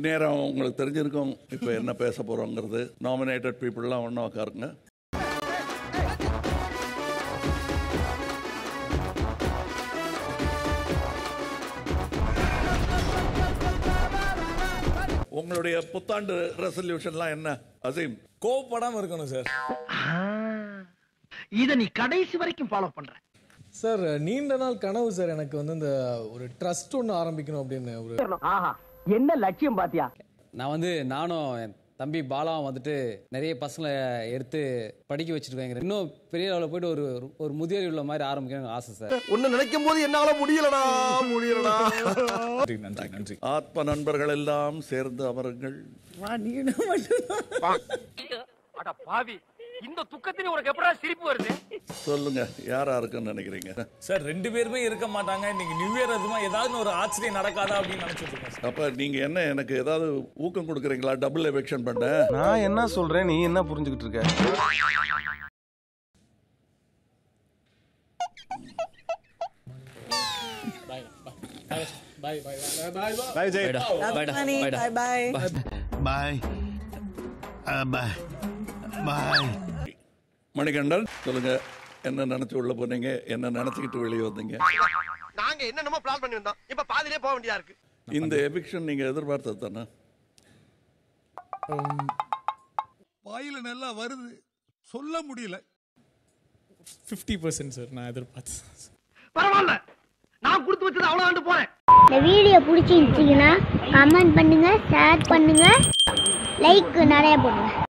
நேரம் உங்களுக்கு தெரிஞ்சிருக்கும் இப்போ என்ன பேச போறோங்கிறது. நாமினேட்டட் பீப்புள்லாம் ஒன்றா உட்காருங்க. உங்களுடைய புத்தாண்டு ரெசல்யூஷன்லாம் என்ன அசீம்? கோவப்படாம இருக்கணும் சார். இத நீ கடைசி வரைக்கும் ஃபாலோ பண்ற சார். நீண்ட நாள் கனவு சார் எனக்கு வந்து இந்த ஒரு ட்ரஸ்ட் ஒன்று ஆரம்பிக்கணும் அப்படின்னு. ஒரு என்ன லட்சியம் பாத்தியா? நான் வந்து நானும் என் தம்பி பாலாவும் வந்துட்டு நிறைய பசங்களை எடுத்து படிக்க வச்சிருக்கேன். இன்னும் பெரிய லெவலில் போயிட்டு ஒரு முதியோர் உள்ள மாதிரி ஆரம்பிக்கணும்னு ஆசை சார். ஒன்னு நினைக்கும் போது என்னால முடியலடா. நன்றி நன்றி. ஆத்ம நண்பர்கள் எல்லாம் சேர்ந்து அமருங்கள். அட பாவி, இந்த துக்கத்திலே உனக்கு எப்படா சிரிப்பு வருது? சொல்லுங்க, யாரா இருக்குன்னு நினைக்கிறீங்க? சார் 2 பேருமே இருக்க மாட்டாங்க. இன்னைக்கு நியூ இயர் அதுமா ஏதாவது ஒரு ஆச்சரியம் நடக்காதா அப்படின்னு நினைச்சிட்டு இருக்கேன். அப்ப நீங்க என்ன எனக்கு ஏதாவது ஊக்கம் கொடுக்குறீங்களா? டபுள் எவிக்ஷன் பண்ண நான் என்ன சொல்றேன், நீ என்ன புரிஞ்சுக்கிட்டு இருக்க? மணிகண்டன் சொல்லுங்க, என்ன நினைச்சு உள்ள போனீங்க? என்ன நினைச்சுக்கிட்டு வெளியே வந்தீங்க? நாங்க என்னென்னமோ பிளான் பண்ணி வந்தோம். இப்ப பாதியிலே போக வேண்டியதா இருக்கு. இந்த எவிக்ஷன் நீங்க எதிர்பார்த்தது தானே? வாயில நல்லா வருது, சொல்ல முடியல. 50% சார் நான் எதிர்பார்த்தேன். பரவாயில்ல, நான் கொடுத்து வச்சது அவ்வளவு ஆண்டு போறேன். இந்த வீடியோ பிடிச்சிருந்துச்சுன்னா கமெண்ட் பண்ணுங்க, ஷேர் பண்ணுங்க, லைக் நிறைய போடுங்க.